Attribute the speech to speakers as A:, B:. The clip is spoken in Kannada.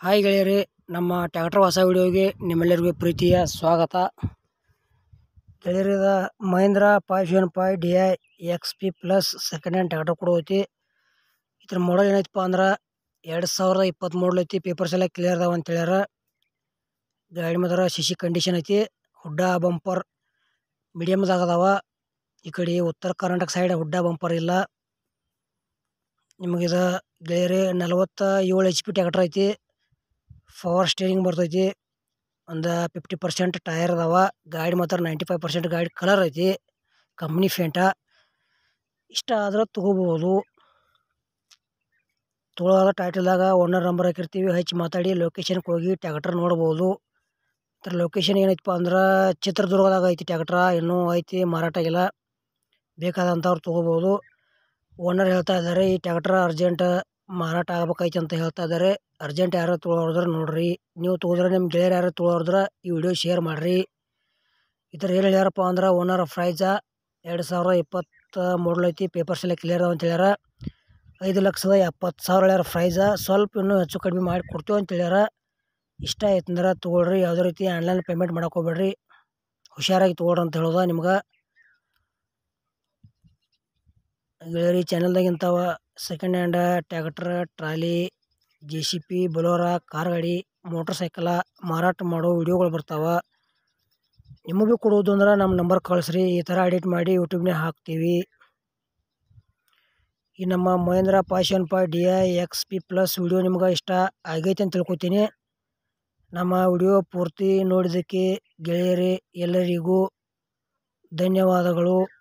A: ಹಾಯ್ ಗೆಳೆಯರೇ, ನಮ್ಮ ಟ್ರ್ಯಾಕ್ಟರ್ ಹೊಸ ವಿಡಿಯೋಗೆ ನಿಮ್ಮೆಲ್ಲರಿಗೂ ಪ್ರೀತಿಯ ಸ್ವಾಗತ. ಗೆಳೆಯರೇ, Mahindra 575 DI XP plus second hand tractor ಕೂಡ ಐತಿ. ಇದ್ರ ಮಾಡಲ್ ಏನೈತಪ್ಪ ಅಂದ್ರೆ 2020 ಮಾಡಲ್ ಐತಿ. ಪೇಪರ್ಸ್ ಎಲ್ಲ ಕ್ಲಿಯರ್ ಅದಾವ ಅಂತ ಹೇಳ್ಯಾರ. ಗಾಡಿ ಮಾತ್ರ ಸಿಸಿ ಕಂಡೀಷನ್ ಐತಿ. ಹುಡ್ಡ ಬಂಪರ್ ಮೀಡಿಯಮ್ದಾಗ ಅದಾವ. ಈ ಕಡೆ ಉತ್ತರ ಕರ್ನಾಟಕ ಸೈಡ್ ಹುಡ್ಡ ಬಂಪರ್ ಇಲ್ಲ. ನಿಮಗಿದ ಗೆಳೆಯರೇ 47 HP ಟ್ರ್ಯಾಕ್ಟರ್ ಐತಿ. ಪವರ್ ಸ್ಟೇರಿಂಗ್ ಬರ್ತೈತಿ. ಒಂದು 50% ಟೈರ್ ಅದಾವ. ಗಾಡಿ ಮಾತ್ರ 95% ಗಾಡಿ ಕಲರ್ ಐತಿ. ಕಂಪ್ನಿ ಫೇಂಟ. ಇಷ್ಟ ಆದ್ರೆ ತಗೋಬಹುದು. ತೊಗೊಳೋದ ಟೈಟಲ್ದಾಗ ಓನರ್ ನಂಬರ್ ಹಾಕಿರ್ತೀವಿ. ಹೆಚ್ಚು ಮಾತಾಡಿ ಲೊಕೇಶನ್ಗೆ ಹೋಗಿ ಟ್ರ್ಯಾಕ್ಟರ್ ನೋಡ್ಬೋದು. ಇದ್ರ ಲೊಕೇಶನ್ ಏನೈತಪ್ಪ ಅಂದ್ರೆ ಚಿತ್ರದುರ್ಗದಾಗ ಐತಿ. ಟ್ರ್ಯಾಕ್ಟರ್ ಇನ್ನೂ ಐತಿ, ಮಾರಾಟ ಆಗಿಲ್ಲ. ಬೇಕಾದಂಥವ್ರು ತೊಗೋಬೋದು. ಓನರ್ ಹೇಳ್ತಾ ಇದ್ದಾರೆ ಈ ಟ್ರ್ಯಾಕ್ಟರ್ ಅರ್ಜೆಂಟ್ ಮಾರಾಟ ಆಗ್ಬೇಕೈತಿ ಅಂತ ಹೇಳ್ತಾ ಇದ್ದಾರೆ. ಅರ್ಜೆಂಟ್ ಯಾರು ತೊಗೊಳೋದ್ರ ನೋಡ್ರಿ. ನೀವು ತೊಗೋದ್ರೆ ನಿಮ್ಮ ಗೆಳೆಯರು ಯಾರು ತೊಗೊಳೋದ್ರ ಈ ವಿಡಿಯೋ ಶೇರ್ ಮಾಡಿರಿ. ಈ ಥರ ಏನು ಹೇಳ್ಯಾರಪ್ಪ ಅಂದ್ರೆ ಓನರ್ ಪ್ರೈಸ 2020 ಮಾಡಲ್ ಐತಿ. ಪೇಪರ್ಸ್ ಎಲ್ಲ ಕ್ಲಿಯರ್ ಅದಾವ ಅಂತ ಹೇಳ್ಯಾರ. 5,70,000 ಹೇಳ್ಯಾರ ಪ್ರೈಸ. ಸ್ವಲ್ಪ ಇನ್ನೂ ಹೆಚ್ಚು ಕಡಿಮೆ ಮಾಡಿ ಕೊಡ್ತೀವಿ ಅಂತ ಹೇಳ್ಯಾರ. ಇಷ್ಟ ಆಯ್ತು ಅಂದ್ರೆ ತೊಗೊಳ್ರಿ. ಯಾವುದೇ ರೀತಿ ಆನ್ಲೈನ್ ಪೇಮೆಂಟ್ ಮಾಡಕ್ಕೆ ಹೋಗ್ಬೇಡ್ರಿ. ಹುಷಾರಾಗಿ ತೊಗೊಳ್ರಿ ಅಂತ ಹೇಳೋದ ನಿಮ್ಗೆ. ಗೆಳೆಯರಿ, ಚಾನಲ್ದಾಗ ಇಂಥವ second hand tractor, trolley, JCP, Bolero, car ಗಾಡಿ, ಮೋಟರ್ ಸೈಕಲ ಮಾರಾಟ ಮಾಡೋ ವಿಡಿಯೋಗಳು ಬರ್ತಾವ. ನಿಮಗೂ ಕೊಡೋದು ಅಂದ್ರೆ ನಮ್ಮ ನಂಬರ್ ಕಳಿಸ್ರಿ. ಈ ಥರ ಎಡಿಟ್ ಮಾಡಿ ಯೂಟ್ಯೂಬ್ನಾಗ ಹಾಕ್ತೀವಿ. ಈ ನಮ್ಮ Mahindra 575 DI XP plus video ನಿಮ್ಗೆ ಇಷ್ಟ ಆಗೈತೆ ಅಂತ ತಿಳ್ಕೊತೀನಿ. ನಮ್ಮ ವಿಡಿಯೋ ಪೂರ್ತಿ ನೋಡಿದ್ದಕ್ಕೆ ಗೆಳೆಯರೇ ಎಲ್ಲರಿಗೂ ಧನ್ಯವಾದಗಳು.